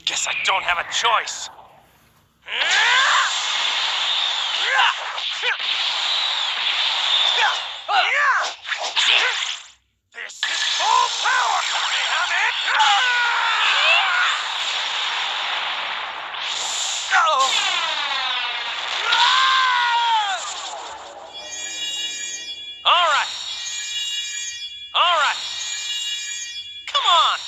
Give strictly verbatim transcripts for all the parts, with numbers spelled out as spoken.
Guess I don't have a choice. This is full power! Oh. All right. All right. Come on.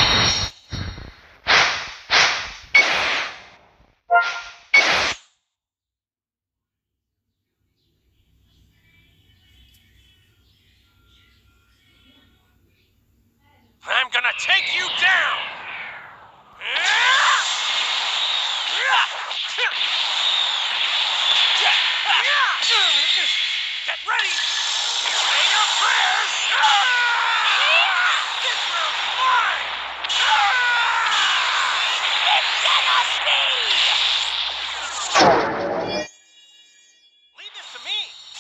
I'm gonna take you down! Get ready! Say your prayers! This room's mine! It's gonna be! Leave this to me!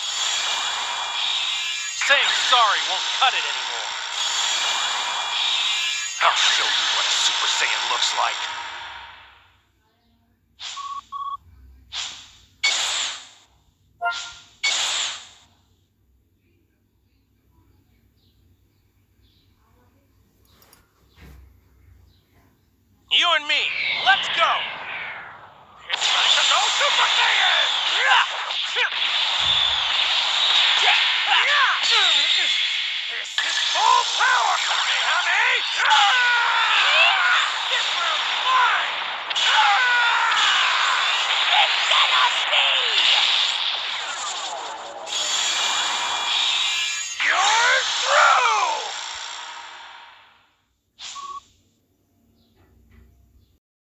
Saying sorry won't cut it anymore. I'll show you what a Super Saiyan looks like. You and me, let's go! It's time to go Super Saiyan! This is full power, Kamehameha! This room's mine! It's gonna be!